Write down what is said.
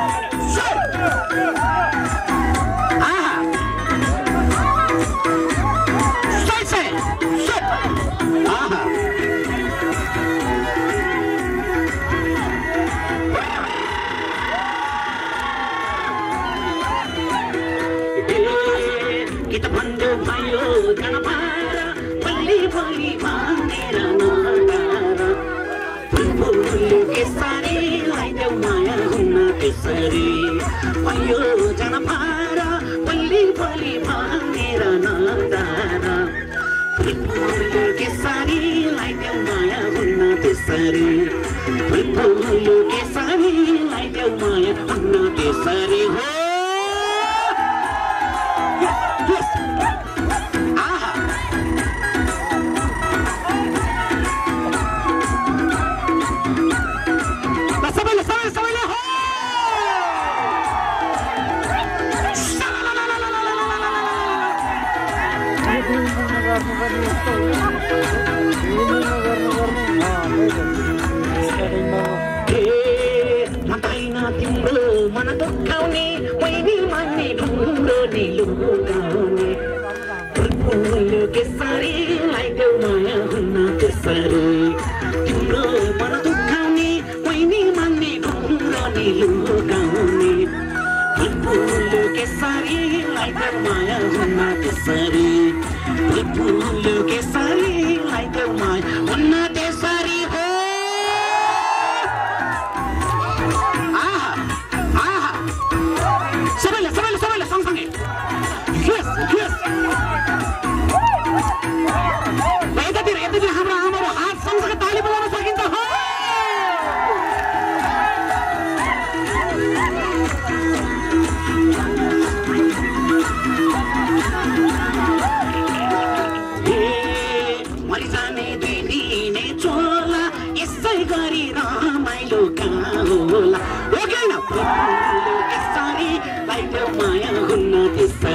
Kita bando भयो जनपारा बल्ली बल्ली मानेर नगारा फुलफुल केसरी लाइदेऊ माया हुन्न त्यसरी भयो जनपारा बल्ली बल्ली मानेर नगारा फुलफुल केसरी लाइदेऊ माया हुन्न त्यसरी फुलफुल केसरी लाइदेऊ माया हुन्न त्यसरी हो तिम्रो मन दुखाउने मैले मान्ने ढुङ्ग्रो नि लुकाउने फुलफुल केसरी लाइदेऊ माया हुन्न त्यसरी तिम्रो मन दुखाउने मैले मान्ने ढुङ्ग्रो नि लुकाउने फुलफुल केसरी लाइदेऊ माया हुन्न त्यसरी फुलफुल केसरी लाइदेऊ माया हुन्न त्यसरी हो सबैले सँगसँगै यतातिर हाम्रो हात सँगसँगै ताली बजाउन सकिन्छ हो मरिजाने दुई दिने चोला यसै गरी रमाइलो कहाँ होला